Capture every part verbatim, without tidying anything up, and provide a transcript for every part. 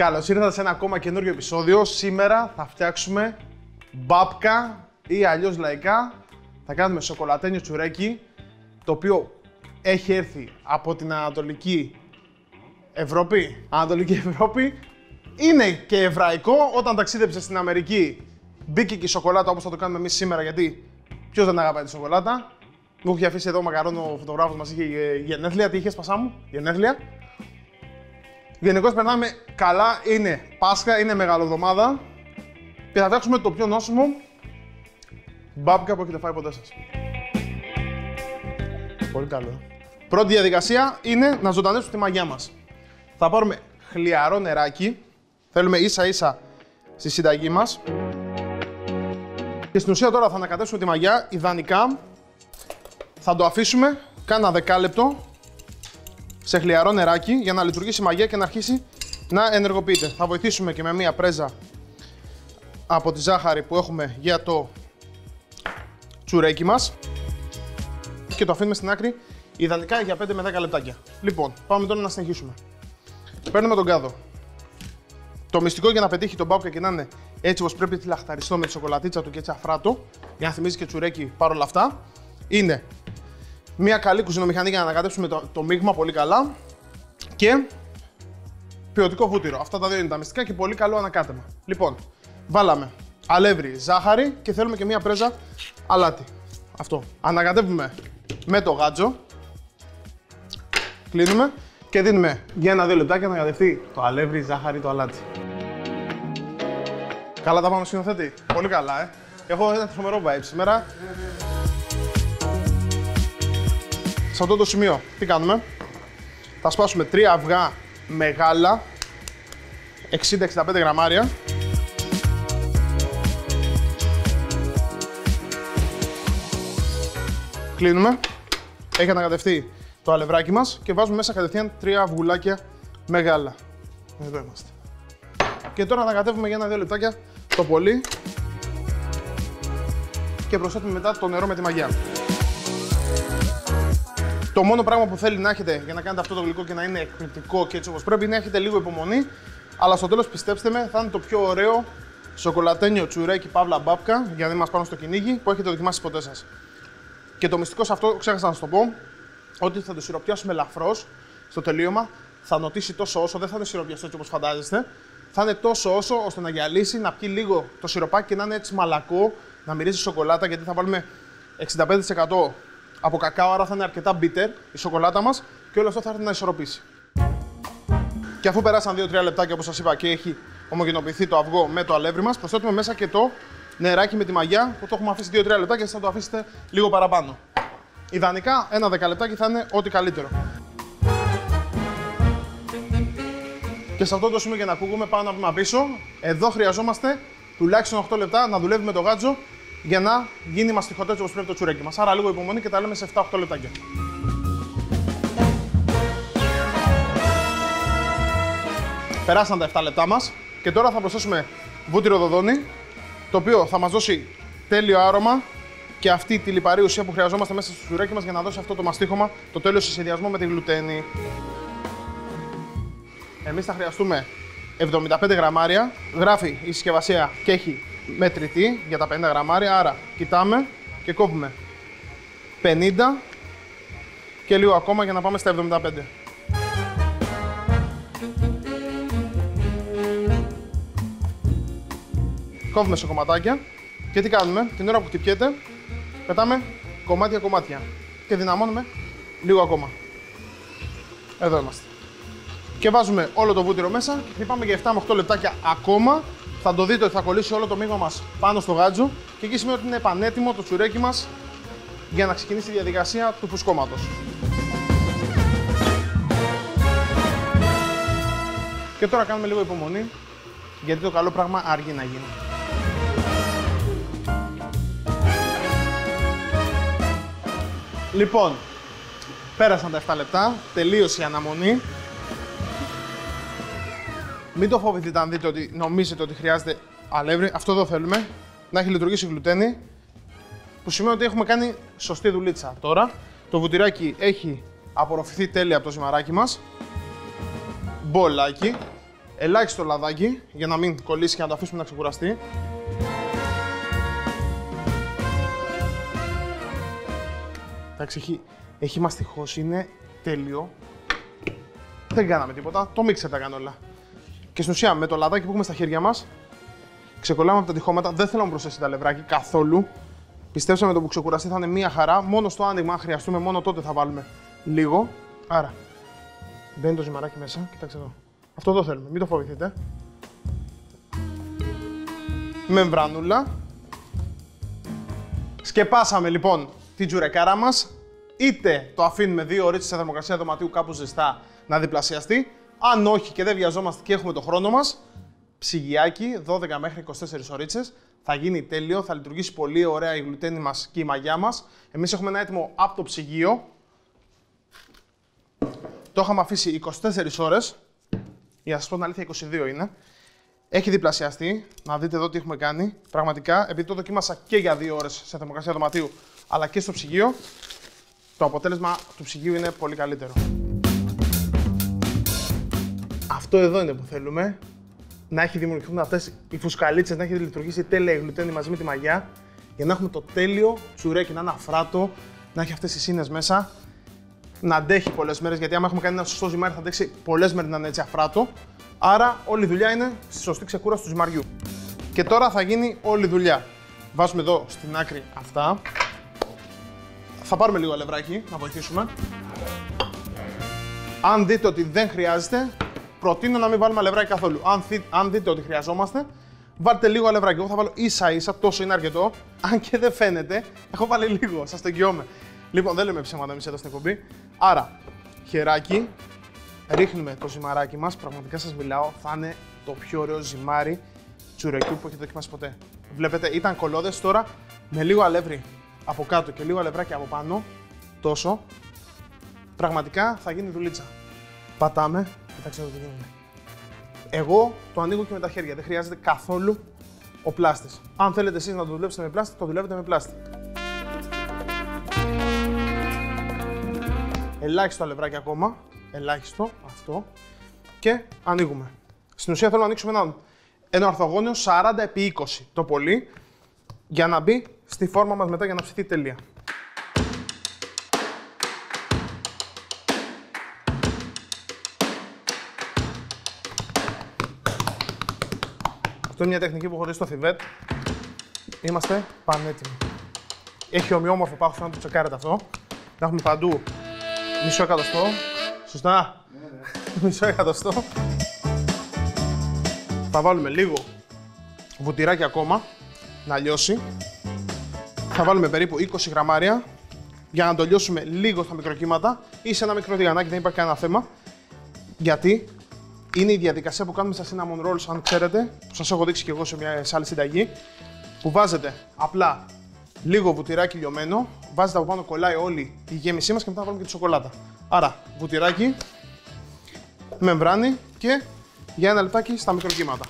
Καλώς ήρθατε σε ένα ακόμα καινούριο επεισόδιο. Σήμερα θα φτιάξουμε μπάπκα ή αλλιώς λαϊκά θα κάνουμε σοκολατένιο τσουρέκι, το οποίο έχει έρθει από την Ανατολική Ευρώπη. Ανατολική Ευρώπη. Είναι και εβραϊκό. Όταν ταξίδεψε στην Αμερική, μπήκε και η σοκολάτα όπως θα το κάνουμε εμείς σήμερα, γιατί ποιος δεν αγαπάει τη σοκολάτα. Μου είχε αφήσει εδώ ο Μακαρόνο, ο φωτογράφος μας, είχε γενέθλια. Τι είχες, Πασά μου? Γενέθλια. Γενικώς περνάμε καλά, είναι Πάσχα, είναι Μεγαλοβδομάδα και θα φτιάξουμε το πιο νόσιμο μπάπκα που έχετε φάει ποτέ σας. Πολύ καλό. Πρώτη διαδικασία είναι να ζωντανέψουμε τη μαγιά μας. Θα πάρουμε χλιαρό νεράκι, θέλουμε ίσα ίσα στη συνταγή μας. Και στην ουσία τώρα θα ανακατέψουμε τη μαγιά, ιδανικά θα το αφήσουμε κάνα δεκάλεπτο σε χλιαρό νεράκι για να λειτουργήσει η μαγεία και να αρχίσει να ενεργοποιείται. Θα βοηθήσουμε και με μία πρέζα από τη ζάχαρη που έχουμε για το τσουρέκι μας και το αφήνουμε στην άκρη ιδανικά για πέντε με δέκα λεπτάκια. Λοιπόν, πάμε τώρα να συνεχίσουμε. Παίρνουμε τον κάδο. Το μυστικό για να πετύχει τον μπάπκα και να είναι έτσι όπως πρέπει, λαχταριστό με τη σοκολατίτσα του και έτσι αφράτο, για να θυμίζει και τσουρέκι παρόλα αυτά, είναι μια καλή κουζινομηχανή για να ανακατέψουμε το, το μείγμα πολύ καλά και ποιοτικό βούτυρο. Αυτά τα δύο είναι τα μυστικά και πολύ καλό ανακάτεμα. Λοιπόν, βάλαμε αλεύρι, ζάχαρη και θέλουμε και μια πρέζα αλάτι. Αυτό. Ανακατεύουμε με το γάτζο. Κλείνουμε και δίνουμε για ένα-δύο λεπτάκια να ανακατευτεί το αλεύρι, η ζάχαρη, το αλάτι. Καλά τα πάμε, σκηνοθέτη. Πολύ καλά, ε. Έχω ένα τρομερό vibe σήμερα. Σε αυτό το σημείο, τι κάνουμε? Θα σπάσουμε τρία αυγά μεγάλα, εξήντα με εξήντα πέντε γραμμάρια. Κλείνουμε. Έχει ανακατευτεί το αλευράκι μας και βάζουμε μέσα κατευθείαν τρία αυγουλάκια μεγάλα. Εδώ είμαστε. Και τώρα ανακατεύουμε για ένα-δύο λεπτάκια το πολύ και προσθέτουμε μετά το νερό με τη μαγιά. Το μόνο πράγμα που θέλει να έχετε για να κάνετε αυτό το γλυκό και να είναι εκπληκτικό και έτσι όπως πρέπει είναι να έχετε λίγο υπομονή, αλλά στο τέλος, πιστέψτε με, θα είναι το πιο ωραίο σοκολατένιο τσουρέκι παύλα μπάπκα, για να μην μας πάνω στο κυνήγι, που έχετε δοκιμάσει ποτέ σας. Και το μυστικό σε αυτό, ξέχασα να σας το πω, ότι θα το σιροπιάσουμε ελαφρώς στο τελείωμα. Θα νοτήσει τόσο όσο, δεν θα είναι σιροπιαστό έτσι όπως φαντάζεστε. Θα είναι τόσο όσο ώστε να γυαλίσει, να πιει λίγο το σιροπάκι και να είναι έτσι μαλακό, να μυρίζει σοκολάτα, γιατί θα βάλουμε εξήντα πέντε τοις εκατό από κακάο, άρα θα είναι αρκετά bitter η σοκολάτα μας και όλο αυτό θα έρθει να ισορροπήσει. Και αφού περάσαν δύο τρία λεπτάκια όπως σας είπα και έχει ομογενοποιηθεί το αυγό με το αλεύρι μας, προσθέτουμε μέσα και το νεράκι με τη μαγιά που το έχουμε αφήσει δύο τρία λεπτάκια και εσείς θα το αφήσετε λίγο παραπάνω. Ιδανικά ένα δέκα λεπτάκι θα είναι ό,τι καλύτερο. Και σε αυτό το σημείο για να ακούγουμε πάω να βήμα πίσω. Εδώ χρειαζόμαστε τουλάχιστον οκτώ λεπτά να δουλεύει με το γάτζο για να γίνει μαστιχωτό έτσι όπως πρέπει το τσουρέκι μας. Άρα λίγο υπομονή και τα λέμε σε επτά οκτώ λεπτάκια. Περάσαν τα επτά λεπτά μας και τώρα θα προσθέσουμε βούτυρο δοδόνι, το οποίο θα μας δώσει τέλειο άρωμα και αυτή τη λιπαρή ουσία που χρειαζόμαστε μέσα στο τσουρέκι μας για να δώσει αυτό το μαστίχωμα, το τέλειο συσχεδιασμό με τη γλουτένη. Εμείς θα χρειαστούμε εβδομήντα πέντε γραμμάρια, γράφει η συσκευασία και έχει μετρητή για τα πενήντα γραμμάρια, άρα κοιτάμε και κόβουμε πενήντα και λίγο ακόμα για να πάμε στα εβδομήντα πέντε. Κόβουμε σε κομματάκια και τι κάνουμε? Την ώρα που χτυπιέται πετάμε κομμάτια κομμάτια και δυναμώνουμε λίγο ακόμα. Εδώ είμαστε. Και βάζουμε όλο το βούτυρο μέσα και χτυπάμε για επτά με οκτώ λεπτάκια ακόμα. Θα το δείτε ότι θα κολλήσει όλο το μείγμα μας πάνω στο γάτζο και εκεί σημαίνει ότι είναι πανέτοιμο το τσουρέκι μας για να ξεκινήσει η διαδικασία του φουσκώματος. Και τώρα κάνουμε λίγο υπομονή, γιατί το καλό πράγμα αργεί να γίνει. Λοιπόν, πέρασαν τα επτά λεπτά, τελείωσε η αναμονή. Μην το φοβηθείτε αν δείτε ότι νομίζετε ότι χρειάζεται αλεύρι. Αυτό εδώ θέλουμε, να έχει λειτουργήσει η γλουτένη, που σημαίνει ότι έχουμε κάνει σωστή δουλίτσα. Τώρα το βουτυράκι έχει απορροφηθεί τέλεια από το ζυμαράκι μας. Μπολάκι. ελάχιστο λαδάκι για να μην κολλήσει και να το αφήσουμε να ξεκουραστεί. Εντάξει, έχει, έχει μαστιχώσει, είναι τέλειο. Δεν κάναμε τίποτα, το μίξερ τα κάνει όλα. Και στην ουσία με το λαδάκι που έχουμε στα χέρια μας, ξεκολλάμε από τα τυχώματα. Δεν θέλω να προσθέσει τα λευράκι καθόλου. Πιστέψτε με, το που ξεκουραστεί θα είναι μία χαρά. Μόνο στο άνοιγμα, αν χρειαστούμε, μόνο τότε θα βάλουμε λίγο. Άρα, μπαίνει το ζυμαράκι μέσα. Κοιτάξτε εδώ. Αυτό το θέλουμε, μην το φοβηθείτε. Μεμβρανούλα. Σκεπάσαμε λοιπόν την τζουρεκάρα μας. Είτε το αφήνουμε δύο ώρες σε θερμοκρασία δωματίου κάπου ζεστά να διπλασιαστεί. Αν όχι και δεν βιαζόμαστε και έχουμε το χρόνο μας, ψυγιάκι δώδεκα μέχρι είκοσι τέσσερις ωρίτσες. Θα γίνει τέλειο, θα λειτουργήσει πολύ ωραία η γλουτένη μας και η μαγιά μας. Εμείς έχουμε ένα έτοιμο από το ψυγείο. Το είχαμε αφήσει είκοσι τέσσερις ώρες. Για να σας πω την αλήθεια, είκοσι δύο είναι. Έχει διπλασιαστεί. Να δείτε εδώ τι έχουμε κάνει. Πραγματικά, επειδή το δοκίμασα και για δύο ώρες σε θερμοκρασία δωματίου, αλλά και στο ψυγείο, το αποτέλεσμα του ψυγείου είναι πολύ καλύτερο. Αυτό εδώ είναι που θέλουμε. Να έχει δημιουργηθούν αυτές οι φουσκαλίτσες, να έχει λειτουργήσει τέλεια η γλουτένη μαζί με τη μαγιά, για να έχουμε το τέλειο τσουρέκι, να είναι αφράτο, να έχει αυτές τις σύνες μέσα, να αντέχει πολλές μέρες. Γιατί άμα έχουμε κάνει ένα σωστό ζυμάρι, θα αντέξει πολλές μέρες να είναι έτσι αφράτο. Άρα, όλη η δουλειά είναι στη σωστή ξεκούραση του ζυμαριού. Και τώρα θα γίνει όλη η δουλειά. Βάζουμε εδώ στην άκρη αυτά. Θα πάρουμε λίγο αλευράκι να βοηθήσουμε. Αν δείτε ότι δεν χρειάζεται, προτείνω να μην βάλουμε αλευράκι καθόλου. Αν, θυ... Αν δείτε ότι χρειαζόμαστε, βάλτε λίγο αλευράκι. Εγώ θα βάλω ίσα ίσα, τόσο είναι αρκετό. Αν και δεν φαίνεται, έχω βάλει λίγο, σας το εγγυώμαι. Λοιπόν, δεν λέμε ψέματα εμείς εδώ στην εκπομπή. Άρα, χεράκι, ρίχνουμε το ζυμαράκι μας. Πραγματικά σας μιλάω, θα είναι το πιο ωραίο ζυμάρι τσουρεκιού που έχετε δοκιμάσει ποτέ. Βλέπετε, ήταν κολλώδες, τώρα με λίγο αλεύρι από κάτω και λίγο αλευράκι από πάνω, τόσο. Πραγματικά θα γίνει δουλίτσα. Πατάμε. Κοιτάξτε εδώ τι γίνεται. Εγώ το ανοίγω και με τα χέρια, δεν χρειάζεται καθόλου ο πλάστης. Αν θέλετε εσείς να το δουλέψετε με πλάστη, το δουλεύετε με πλάστη. Ελάχιστο αλευράκι ακόμα, ελάχιστο, αυτό. Και ανοίγουμε. Στην ουσία θέλω να ανοίξουμε ένα, ένα ορθογώνιο σαράντα επί είκοσι το πολύ, για να μπει στη φόρμα μας μετά για να ψηθεί τελεία. Αυτό είναι μια τεχνική που χωρίς το θιβέτ είμαστε πανέτοιμοι. Έχει ομοιόμορφο πάχος, να το τσεκάρετε αυτό. Να έχουμε παντού μισό εκατοστό. Σωστά. Ναι, ναι. Μισό εκατοστό. Θα βάλουμε λίγο βουτυράκι ακόμα να λιώσει. Θα βάλουμε περίπου είκοσι γραμμάρια για να το λιώσουμε λίγο στα μικροκύματα ή σε ένα μικρό τηγανάκι, δεν υπάρχει κανένα θέμα. Γιατί είναι η διαδικασία που κάνουμε στα cinnamon rolls, αν ξέρετε, που σας έχω δείξει και εγώ σε μια σε άλλη συνταγή, που βάζετε απλά λίγο βουτυράκι λιωμένο, βάζετε από πάνω, κολλάει όλη η γέμισή μας και μετά βάλουμε και τη σοκολάτα. Άρα, βουτυράκι, μεμβράνη και για ένα λεπτάκι στα μικροκύματα.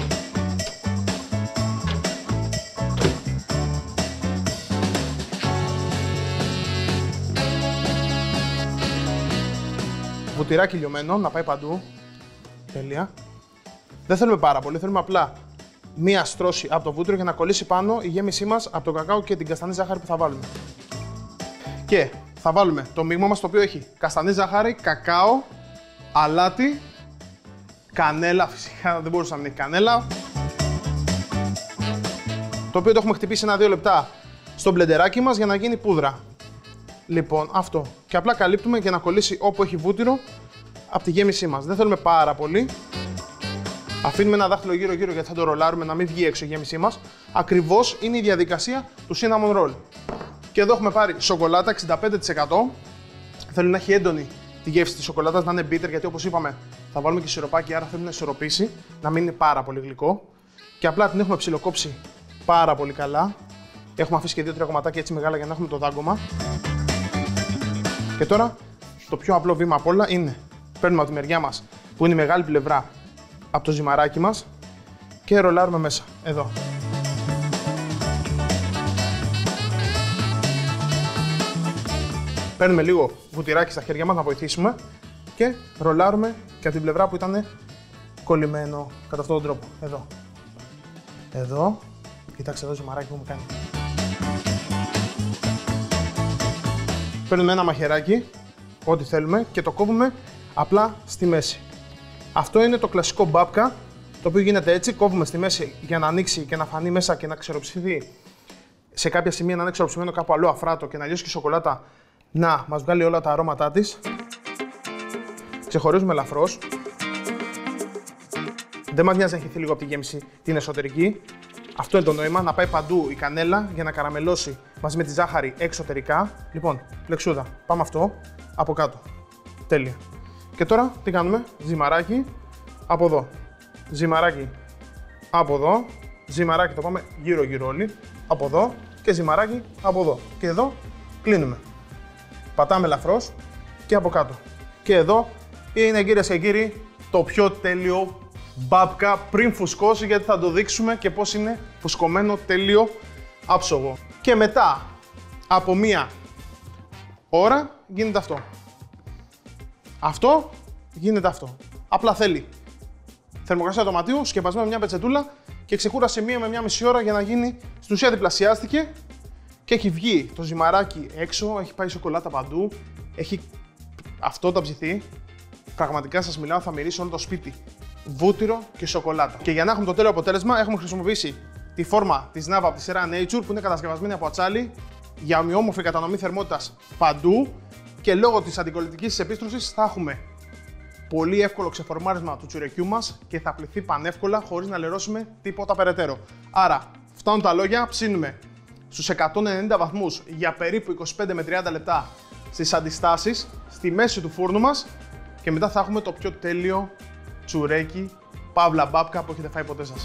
Βουτυράκι λιωμένο, να πάει παντού. Τέλεια. Δεν θέλουμε πάρα πολύ, θέλουμε απλά μία στρώση από το βούτυρο για να κολλήσει πάνω η γέμισή μας από το κακάο και την καστανή ζάχαρη που θα βάλουμε. Και θα βάλουμε το μείγμα μας, το οποίο έχει καστανή ζάχαρη, κακάο, αλάτι, κανέλα, φυσικά δεν μπορούσα να μην έχει κανέλα, το οποίο το έχουμε χτυπήσει ένα δύο λεπτά στο μπλεντεράκι μας για να γίνει πούδρα. Λοιπόν, αυτό. Και απλά καλύπτουμε για να κολλήσει όπου έχει βούτυρο από τη γέμισή μας. Δεν θέλουμε πάρα πολύ. Αφήνουμε ένα δάχτυλο γύρω-γύρω γιατί θα το ρολάρουμε να μην βγει έξω η γέμισή μας. Ακριβώς είναι η διαδικασία του cinnamon roll. Και εδώ έχουμε πάρει σοκολάτα εξήντα πέντε τοις εκατό. Θέλω να έχει έντονη τη γεύση της σοκολάτας, να είναι bitter, γιατί όπως είπαμε θα βάλουμε και σιροπάκι, άρα θέλουμε να ισορροπήσει, να μην είναι πάρα πολύ γλυκό. Και απλά την έχουμε ψιλοκόψει πάρα πολύ καλά. Έχουμε αφήσει και δύο τρία κομματάκια έτσι μεγάλα για να έχουμε το δάγκωμα. Και τώρα το πιο απλό βήμα απ' όλα είναι παίρνουμε από τη μεριά μας που είναι η μεγάλη πλευρά από το ζυμαράκι μας και ρολάρουμε μέσα, εδώ. Παίρνουμε λίγο βουτυράκι στα χέρια μας να βοηθήσουμε και ρολάρουμε και από την πλευρά που ήταν κολλημένο κατά αυτόν τον τρόπο. Εδώ. Εδώ. Κοιτάξτε εδώ ζυμαράκι που μου κάνει. Παίρνουμε ένα μαχαιράκι, ό,τι θέλουμε, και το κόβουμε απλά στη μέση. Αυτό είναι το κλασικό μπάπκα, το οποίο γίνεται έτσι, κόβουμε στη μέση για να ανοίξει και να φανεί μέσα και να ξεροψηθεί σε κάποια σημεία, να είναι ξεροψημένο κάπου αλλού αφράτο και να λιώσει και η σοκολάτα να μας βγάλει όλα τα αρώματά της. Ξεχωρίζουμε ελαφρώς. Δεν μας νοιάζει να χυθεί λίγο από τη γέμιση την εσωτερική. Αυτό είναι το νόημα, να πάει παντού η κανέλα για να καραμελώσει μαζί με τη ζάχαρη εξωτερικά. Λοιπόν, πλεξούδα, πάμε αυτό από κάτω. Τέλεια. Και τώρα τι κάνουμε, ζυμαράκι από εδώ. Ζυμαράκι από εδώ. Ζυμαράκι το πάμε γύρω-γύρω όλοι. Από εδώ και ζυμαράκι από εδώ. Και εδώ κλείνουμε. Πατάμε ελαφρώς και από κάτω. Και εδώ είναι, κυρίες και κύριοι, το πιο τέλειο μπάπκα πριν φουσκώσει, γιατί θα το δείξουμε και πώς είναι φουσκωμένο τέλειο άψογο. Και μετά από μία ώρα γίνεται αυτό. Αυτό γίνεται αυτό. Απλά θέλει θερμοκρασία δωματίου, σκεπασμένο με μια πετσετούλα και ξεκούρασε μία με μία μισή ώρα για να γίνει. Στην ουσία διπλασιάστηκε και έχει βγει το ζυμαράκι έξω, έχει πάει σοκολάτα παντού, έχει αυτό το ψηθεί. Πραγματικά σας μιλάω, θα μυρίσει όλο το σπίτι. Βούτυρο και σοκολάτα. Και για να έχουμε το τέλειο αποτέλεσμα, έχουμε χρησιμοποιήσει τη φόρμα της Nava από τη σειρά Nature, που είναι κατασκευασμένη από ατσάλι για ομοιόμορφη κατανομή θερμότητας παντού, και λόγω της αντικολλητικής επίστρωσης θα έχουμε πολύ εύκολο ξεφορμάρισμα του τσουρεκιού μας και θα πληθεί πανεύκολα χωρίς να λερώσουμε τίποτα περαιτέρω. Άρα, φτάνουν τα λόγια, ψήνουμε στους εκατόν ενενήντα βαθμούς για περίπου είκοσι πέντε με τριάντα λεπτά στις αντιστάσεις, στη μέση του φούρνου μας, και μετά θα έχουμε το πιο τέλειο τσουρέκι, παύλα μπάπκα που έχετε φάει ποτέ σας.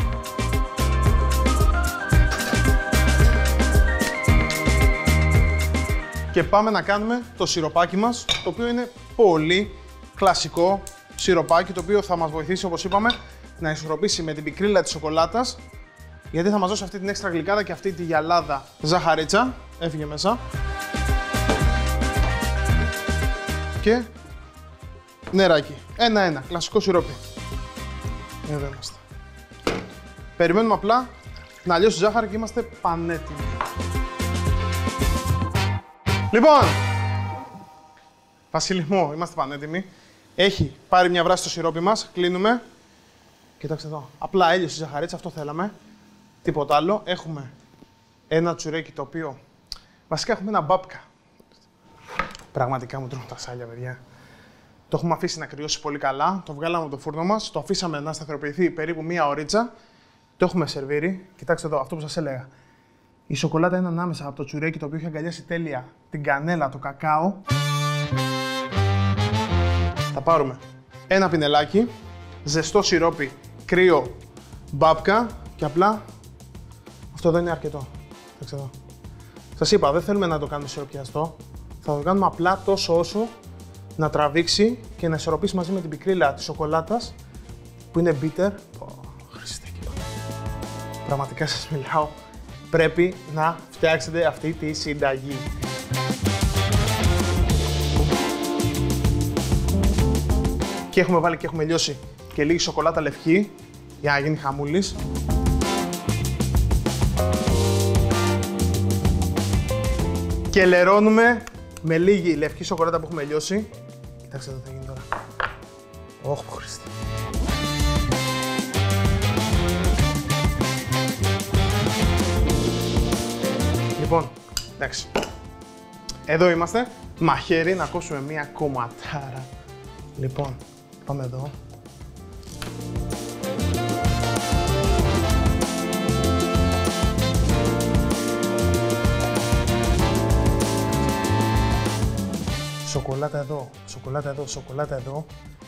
Και πάμε να κάνουμε το σιροπάκι μας, το οποίο είναι πολύ κλασικό σιροπάκι, το οποίο θα μας βοηθήσει, όπως είπαμε, να ισορροπήσει με την πικρίλα της σοκολάτας, γιατί θα μας δώσει αυτή την έξτρα γλυκάδα και αυτή τη γυαλάδα ζαχαρίτσα. Έφυγε μέσα. Και νεράκι. Ένα-ένα. Κλασικό σιρόπι. Εδώ είμαστε. Περιμένουμε απλά να λιώσει η ζάχαρη και είμαστε πανέτοιμοι. Λοιπόν, Βασιλιμό, είμαστε πανέτοιμοι. Έχει πάρει μια βράση το σιρόπι μας. Κλείνουμε. Κοιτάξτε εδώ. Απλά έλειωσε η ζαχαρίτσα, αυτό θέλαμε. Τίποτα άλλο. Έχουμε ένα τσουρέκι το οποίο. Βασικά έχουμε ένα μπάπκα. Πραγματικά μου τρώνε τα σάλια, παιδιά. Το έχουμε αφήσει να κρυώσει πολύ καλά. Το βγάλαμε από το φούρνο μας. Το αφήσαμε να σταθεροποιηθεί περίπου μία ωρίτσα. Το έχουμε σερβίρει. Κοιτάξτε εδώ, αυτό που σας έλεγα. Η σοκολάτα είναι ανάμεσα από το τσουρέκι, το οποίο έχει αγκαλιάσει τέλεια την κανέλα, το κακάο. Θα πάρουμε ένα πινελάκι, ζεστό σιρόπι, κρύο μπάπκα και απλά αυτό εδώ είναι αρκετό. Κοιτάξτε εδώ. Σας είπα, δεν θέλουμε να το κάνουμε σιροπιαστό. Θα το κάνουμε απλά τόσο όσο να τραβήξει και να ισορροπήσει μαζί με την πικρίλα της σοκολάτας που είναι bitter. Oh, Χριστέ και πραγματικά σας μιλάω. Πρέπει να φτιάξετε αυτή τη συνταγή. Και έχουμε βάλει και έχουμε λιώσει και λίγη σοκολάτα λευκή για να γίνει χαμούλης. Και λερώνουμε με λίγη λευκή σοκολάτα που έχουμε λιώσει. Κοιτάξτε τι θα γίνει τώρα. Ωχ, Χριστέ. Λοιπόν, εντάξει. Εδώ είμαστε. Μαχαίρι, να κόψουμε μία κομματάρα. Λοιπόν, πάμε εδώ. Σοκολάτα εδώ, σοκολάτα εδώ, σοκολάτα εδώ.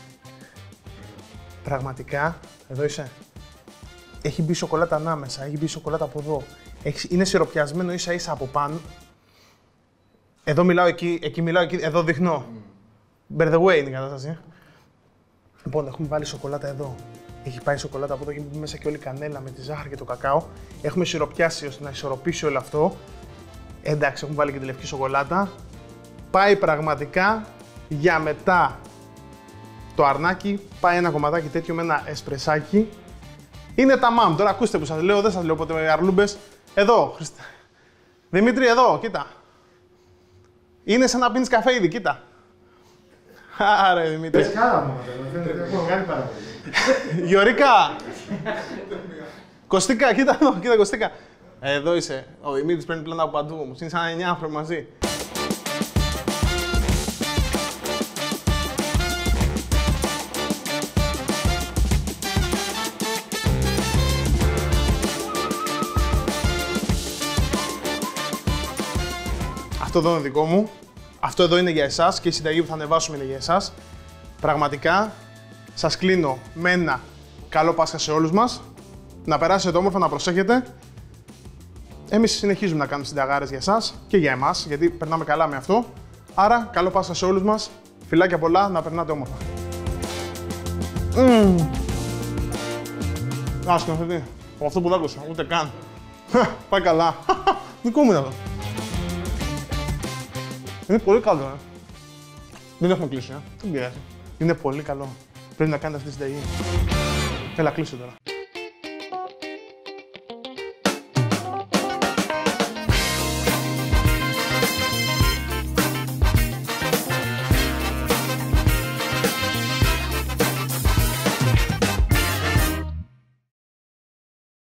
Πραγματικά, εδώ είσαι. Έχει μπει σοκολάτα ανάμεσα, έχει μπει σοκολάτα από εδώ. Έχει, είναι σιροπιασμένο ίσα ίσα από πάνω. Εδώ μιλάω, εκεί, εκεί μιλάω, εκεί, εδώ δείχνω. By the way είναι η κατάσταση. Λοιπόν, έχουμε βάλει σοκολάτα εδώ. Έχει πάει σοκολάτα από εδώ και έχει μπει μέσα και όλη η κανέλα με τη ζάχαρη και το κακάο. Έχουμε σιροπιάσει ώστε να ισορροπήσει όλο αυτό. Εντάξει, έχουμε βάλει και τη λευκή σοκολάτα. Πάει πραγματικά για μετά. το αρνάκι πάει ένα κομματάκι τέτοιο με ένα εσπρεσάκι. Είναι τα μαμ. Τώρα ακούστε που σας λέω, δεν σας λέω ποτέ αρλούμπες. Εδώ, Χριστέ. Δημήτρη, εδώ, κοίτα. Είναι σαν να πίνεις καφέ ήδη, κοίτα. Άρε, Δημήτρη. Πες κάρα μου, δεν έχω κάνει πάρα πολύ. Γιωρίκα. Κωστίκα, κοίτα εδώ, κοίτα Κωστίκα. Εδώ είσαι. Ο Δημήτρης παίρνει πλάνα από παντού όμως. Είναι σαν εννιά άνθρωποι μαζί. Αυτό εδώ είναι δικό μου. Αυτό εδώ είναι για εσάς και η συνταγή που θα ανεβάσουμε είναι για εσάς. Πραγματικά σας κλείνω με ένα καλό Πάσχα σε όλους μας. Να περάσετε όμορφα, να προσέχετε. Εμείς συνεχίζουμε να κάνουμε συνταγάρες για εσάς και για εμάς, γιατί περνάμε καλά με αυτό. Άρα, καλό Πάσχα σε όλους μας. Φιλάκια πολλά, να περνάτε όμορφα. Mm. Α, σκηνοθετή. Από αυτό που δεν άκουσα, ούτε καν. Πάει καλά. Δικό μου είναι αυτό. Είναι πολύ καλό, ε. Δεν έχουμε κλείσει, ε. Δεν πειράζει. Είναι πολύ καλό. Πρέπει να κάνετε αυτή τη συνταγή. Έλα, κλείσω τώρα.